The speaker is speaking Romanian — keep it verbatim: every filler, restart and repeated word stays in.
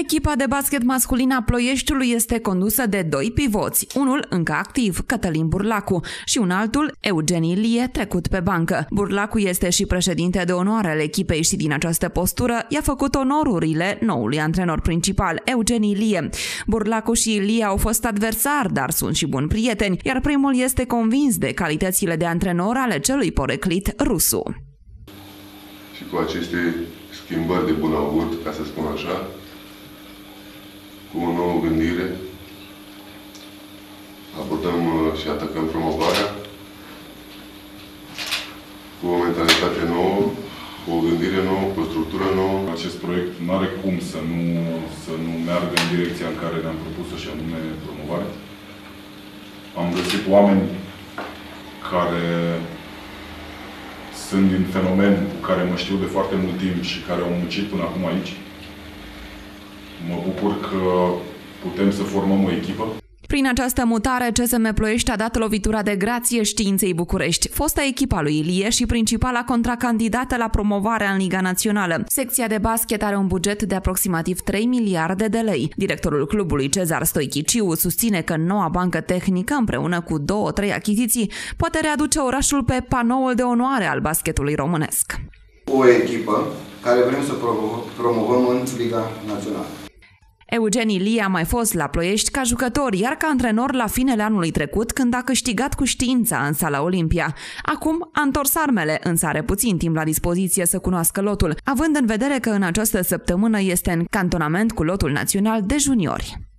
Echipa de basket masculin a Ploieștiului este condusă de doi pivoți, unul încă activ, Cătălin Burlacu, și un altul, Eugen Ilie, trecut pe bancă. Burlacu este și președinte de onoare al echipei și din această postură i-a făcut onorurile noului antrenor principal, Eugen Ilie. Burlacu și Ilie au fost adversari, dar sunt și buni prieteni, iar primul este convins de calitățile de antrenor ale celui poreclit rusu. Și cu aceste schimbări de bun augur, ca să spun așa, cu o nouă gândire, abordăm și atacăm promovarea, cu o mentalitate nouă, cu o gândire nouă, cu o structură nouă. Acest proiect nu are cum să nu, să nu meargă în direcția în care ne-am propus-o, și anume promovare. Am găsit oameni care sunt din fenomen, cu care mă știu de foarte mult timp și care au muncit până acum aici. Mă bucur că putem să formăm o echipă. Prin această mutare, C S M Ploiești a dat lovitura de grație Științei București, fosta echipa lui Ilie și principala contracandidată la promovarea în Liga Națională. Secția de basket are un buget de aproximativ trei miliarde de lei. Directorul clubului, Cezar Stoichiciu, susține că noua bancă tehnică, împreună cu două-trei achiziții, poate readuce orașul pe panoul de onoare al basketului românesc. O echipă care vrem să promovăm în Liga Națională. Eugen Ilie a mai fost la Ploiești ca jucător, iar ca antrenor la finele anului trecut, când a câștigat cu știința în Sala Olimpia. Acum a întors armele, însă are puțin timp la dispoziție să cunoască lotul, având în vedere că în această săptămână este în cantonament cu lotul național de juniori.